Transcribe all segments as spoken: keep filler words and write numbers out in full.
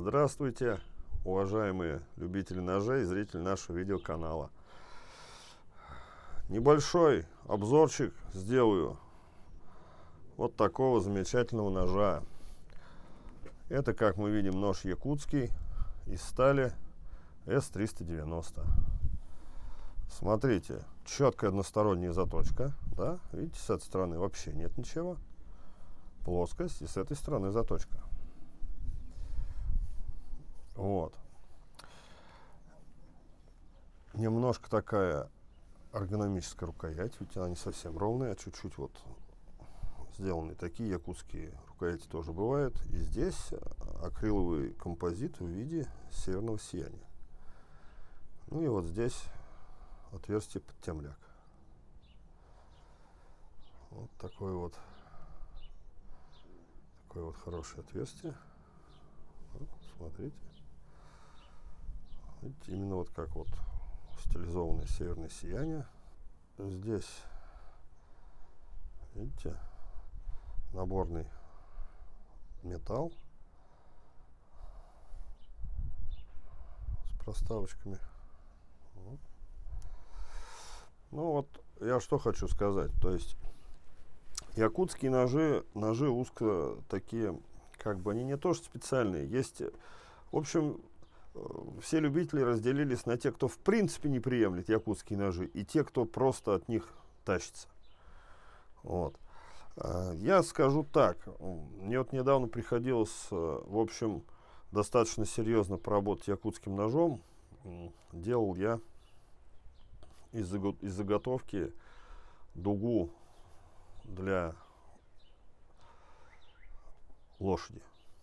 Здравствуйте, уважаемые любители ножей и зрители нашего видеоканала. Небольшой обзорчик сделаю вот такого замечательного ножа. Это, как мы видим, нож якутский из стали эс триста девяносто. Смотрите, четкая односторонняя заточка, да? Видите, с этой стороны вообще нет ничего. Плоскость, и с этой стороны заточка. Вот. Немножко такая эргономическая рукоять, ведь она не совсем ровная, а чуть-чуть вот сделаны такие якутские рукояти тоже бывают. И здесь акриловый композит в виде северного сияния. Ну и вот здесь отверстие под темляк. Вот такое вот такое вот хорошее отверстие. Вот, смотрите. Видите, именно вот как вот стилизованное северное сияние. Здесь, видите, наборный металл с проставочками. Вот. Ну вот, я что хочу сказать. То есть, якутские ножи, ножи узко такие, как бы они не то что специальные. Есть, в общем, все любители разделились на те, кто в принципе не приемлет якутские ножи, и те, кто просто от них тащится. Вот. Я скажу так, мне вот недавно приходилось, в общем, достаточно серьезно поработать якутским ножом. Делал я из заготовки дугу для лошади.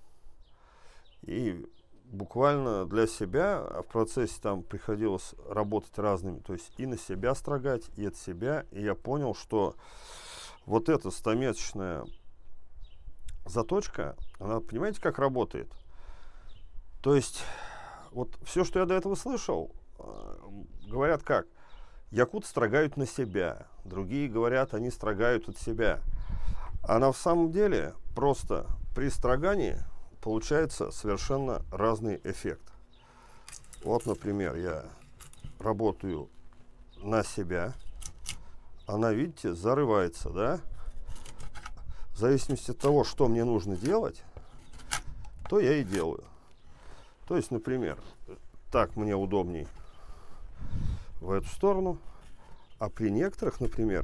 И буквально для себя, а в процессе там приходилось работать разными, то есть и на себя строгать, и от себя. И я понял, что вот эта стамесочная заточка, она, понимаете, как работает? То есть вот все, что я до этого слышал, говорят как? Якуты строгают на себя, другие говорят, они строгают от себя. А на самом деле просто при строгании получается совершенно разный эффект. Вот, например, я работаю на себя. Она, видите, зарывается, да? В зависимости от того, что мне нужно делать, то я и делаю. То есть, например, так мне удобней в эту сторону, а при некоторых, например,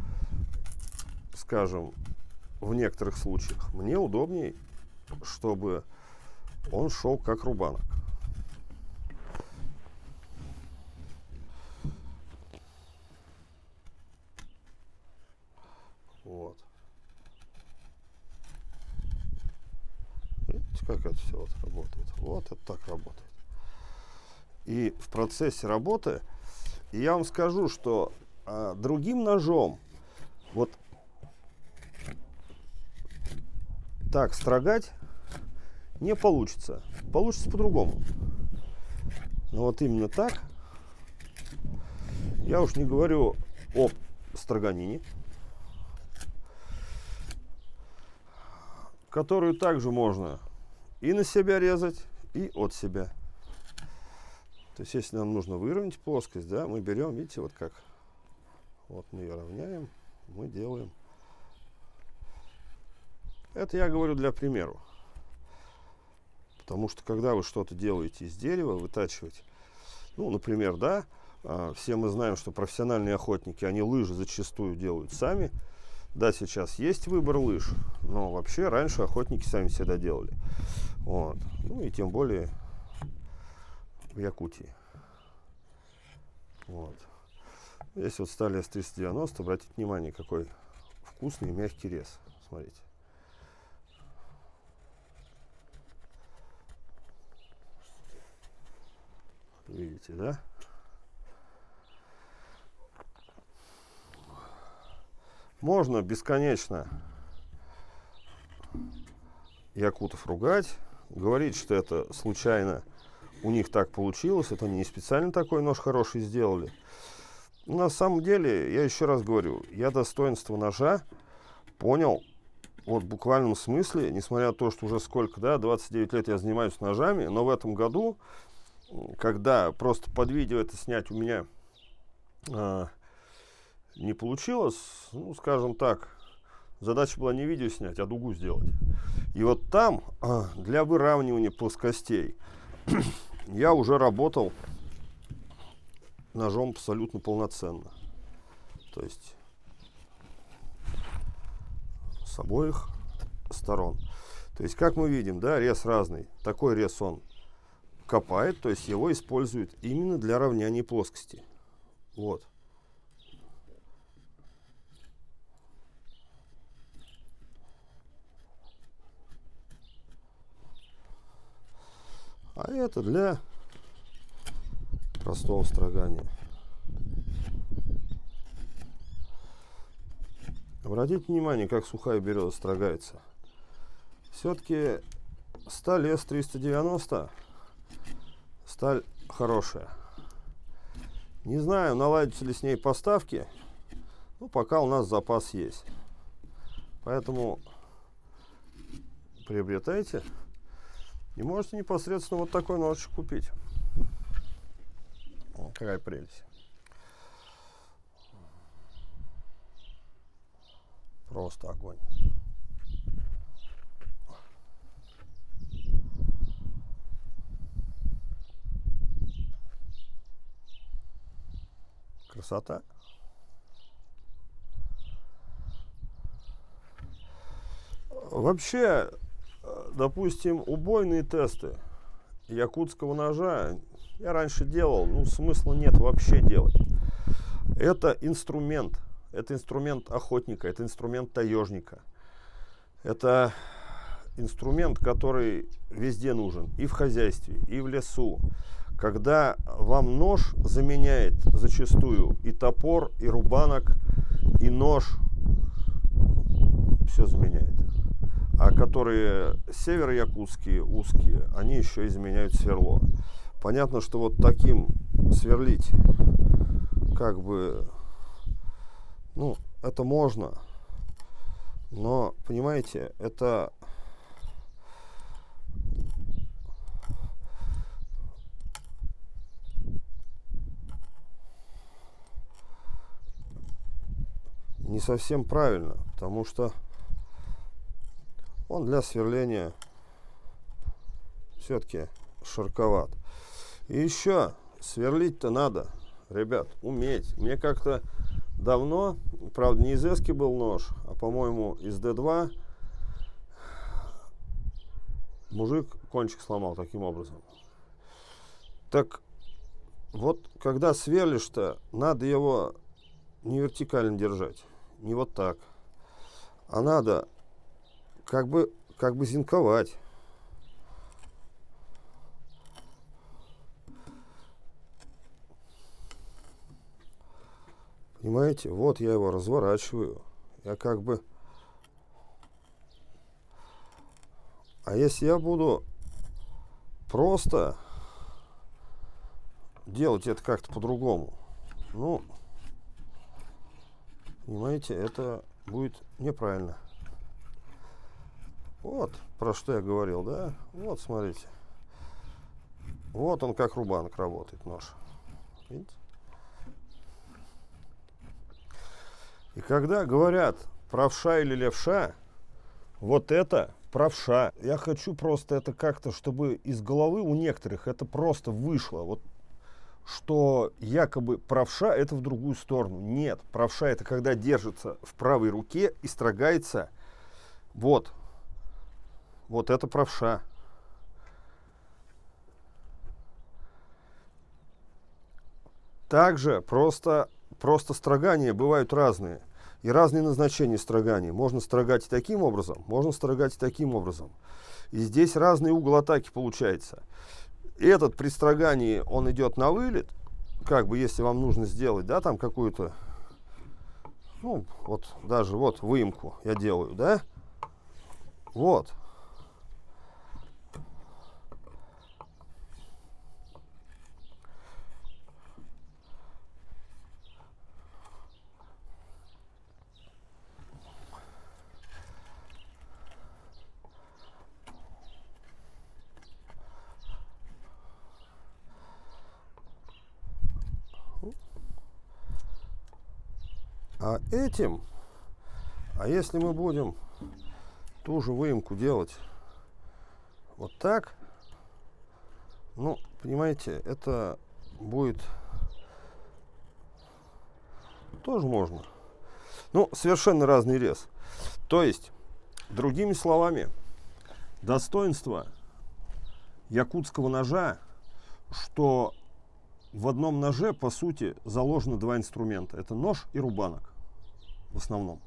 скажем, в некоторых случаях мне удобней, чтобы он шел как рубанок. Вот. Видите, как это все вот работает? Вот это так работает. И в процессе работы я вам скажу, что а, другим ножом вот так строгать не получится. Получится по-другому. Но вот именно так. Я уж не говорю об строганине, которую также можно и на себя резать, и от себя. То есть, если нам нужно выровнять плоскость, да, мы берем, видите, вот как. Вот мы ее равняем, мы делаем. Это я говорю для примера. Потому что, когда вы что-то делаете из дерева, вытачиваете, ну, например, да, все мы знаем, что профессиональные охотники, они лыжи зачастую делают сами. Да, сейчас есть выбор лыж, но вообще раньше охотники сами всегда делали. Вот. Ну, и тем более в Якутии. Вот. Здесь вот стали эс триста девяносто, обратите внимание, какой вкусный мягкий рез. Смотрите. Видите, да? Можно бесконечно якутов ругать, говорить, что это случайно у них так получилось, это они не специально такой нож хороший сделали. Но на самом деле, я еще раз говорю, я достоинство ножа понял вот в буквальном смысле, несмотря на то, что уже сколько, да, двадцать девять лет я занимаюсь ножами, но в этом году, когда просто под видео это снять у меня э, не получилось, ну, скажем так, задача была не видео снять, а дугу сделать. И вот там э, для выравнивания плоскостей я уже работал ножом абсолютно полноценно. То есть с обоих сторон. То есть, как мы видим, да, рез разный. Такой рез он копает, то есть его используют именно для равняния плоскости. Вот. А это для простого строгания. Обратите внимание, как сухая береза строгается. Все-таки сталь эс триста девяносто сталь хорошая. Не знаю, наладятся ли с ней поставки, но пока у нас запас есть. Поэтому приобретайте и можете непосредственно вот такой ножичек купить. О, какая прелесть. Просто огонь. Красота. Вообще, допустим, убойные тесты якутского ножа я раньше делал, ну, смысла нет вообще делать. Это инструмент. Это инструмент охотника, это инструмент таежника. Это инструмент, который везде нужен, и в хозяйстве, и в лесу. Когда вам нож заменяет зачастую и топор, и рубанок, и нож, все заменяет. А которые северо-якутские, узкие, они еще и заменяют сверло. Понятно, что вот таким сверлить, как бы, ну, это можно, но, понимаете, это не совсем правильно, потому что он для сверления все-таки широковат. И еще сверлить-то надо, ребят, уметь. Мне как-то давно, правда, не из эски был нож, а, по-моему, из дэ два, мужик кончик сломал таким образом. Так вот, когда сверлишь-то, надо его не вертикально держать, не вот так, а надо как бы, как бы зинковать. Понимаете, вот я его разворачиваю, я как бы... А если я буду просто делать это как-то по-другому, ну, понимаете, это будет неправильно. Вот про что я говорил, да? Вот, смотрите. Вот он как рубанок работает, нож. Видите? И когда говорят правша или левша, вот это правша. Я хочу просто это как-то, чтобы из головы у некоторых это просто вышло. Вот что якобы правша это в другую сторону. Нет, правша это когда держится в правой руке и строгается. Вот. Вот это правша. Также просто, просто строгания бывают разные. И разные назначения строгания. Можно строгать и таким образом, можно строгать и таким образом. И здесь разный угол атаки получается. Этот при строгании, он идет на вылет, как бы, если вам нужно сделать, да, там какую-то, ну, вот, даже вот выемку я делаю, да, вот. А этим, а если мы будем ту же выемку делать вот так, ну, понимаете, это будет тоже можно. Ну, совершенно разный рез. То есть, другими словами, достоинство якутского ножа, что в одном ноже, по сути, заложено два инструмента. Это нож и рубанок в основном.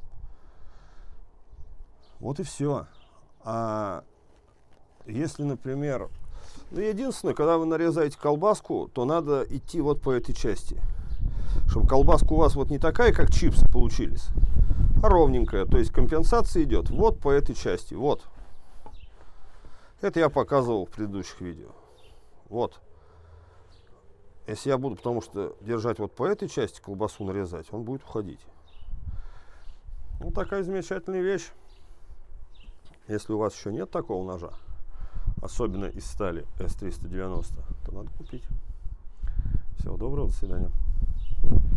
Вот и все. А если, например, ну, единственное, когда вы нарезаете колбаску, то надо идти вот по этой части. Чтобы колбаска у вас вот не такая, как чипсы получились, а ровненькая. То есть компенсация идет вот по этой части. Вот. Это я показывал в предыдущих видео. Вот. Если я буду, потому что держать вот по этой части колбасу нарезать, он будет уходить. Вот такая замечательная вещь. Если у вас еще нет такого ножа, особенно из стали эс триста девяносто, то надо купить. Всего доброго, до свидания.